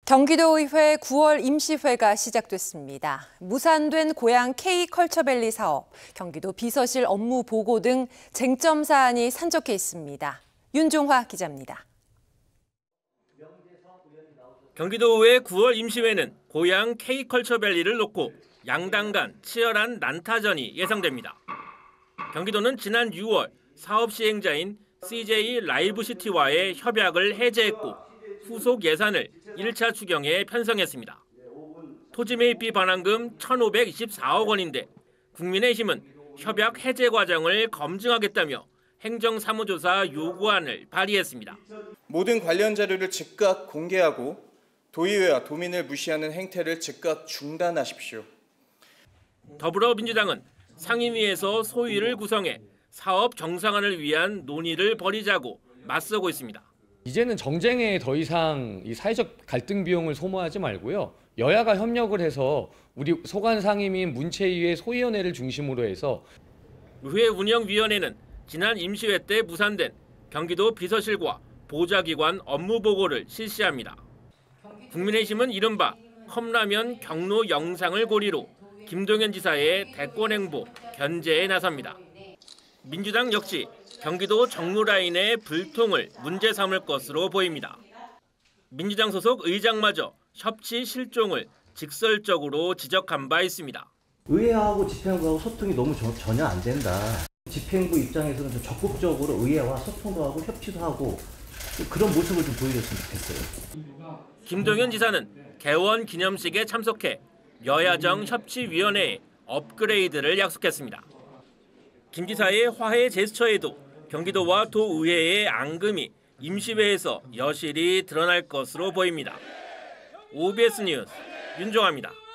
경기도의회 9월 임시회가 시작됐습니다. 무산된 고양 K컬처밸리 사업, 경기도 비서실 업무 보고 등 쟁점 사안이 산적해 있습니다. 윤종화 기자입니다. 경기도의회 9월 임시회는 고양 K컬처밸리를 놓고 양당 간 치열한 난타전이 예상됩니다. 경기도는 지난 6월 사업 시행자인 CJ 라이브시티와의 협약을 해제했고 후속 예산을 1차 추경에 편성했습니다. 토지 매입비 반환금 1,524억 원인데 국민의힘은 협약 해제 과정을 검증하겠다며 행정사무조사 요구안을 발의했습니다. 모든 관련 자료를 즉각 공개하고 도의회와 도민을 무시하는 행태를 즉각 중단하십시오. 더불어민주당은 상임위에서 소위를 구성해 사업 정상화를 위한 논의를 벌이자고 맞서고 있습니다. 이제는 정쟁에 더 이상 이 사회적 갈등 비용을 소모하지 말고요. 여야가 협력을 해서 우리 소관 상임위인 문체위의 소위원회를 중심으로 해서 의회 운영위원회는 지난 임시회 때 무산된 경기도 비서실과 보좌기관 업무 보고를 실시합니다. 국민의힘은 이른바 컵라면 경로 영상을 고리로 김동연 지사의 대권 행보 견제에 나섭니다. 민주당 역시 경기도 정로라인의 불통을 문제 삼을 것으로 보입니다. 민주당 소속 의장마저 협치 실종을 직설적으로 지적한 바 있습니다. 의회하고 집행부하고 소통이 너무 전혀 안 된다. 집행부 입장에서는 좀 적극적으로 의회와 소통도 하고 협치도 하고 그런 모습을 좀 보여줬으면 좋겠어요. 김동연 지사는 개원 기념식에 참석해 여야정 협치위원회에 업그레이드를 약속했습니다. 김 지사의 화해 제스처에도 경기도와 도의회의 앙금이 임시회에서 여실히 드러날 것으로 보입니다. OBS 뉴스 윤종화입니다.